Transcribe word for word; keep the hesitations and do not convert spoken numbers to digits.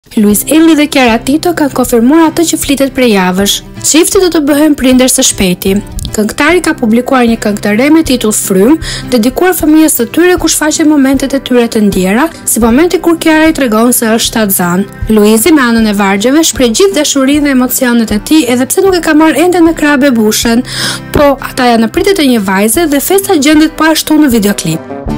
Luis Illy dhe Chiara Tito kanë konfirmuar atë që flitet prej javësh. Çifti do të bëhen prindër së shpejti. Këngëtari ka publikuar një këngë të re me titull Frym, dedikuar fëmijës së tyre ku shfaqen momentet e tyre të ndjera, si momenti kur Chiara i tregon se është shtatzan. Luizi me anën e vargjeve shpreh gjithë dashurinë dhe emocionet e tij, edhe pse nuk e ka marrë ende në krah bebushën, po ata janë në pritje të një vajze dhe festa gjendet po ashtu në videoklip.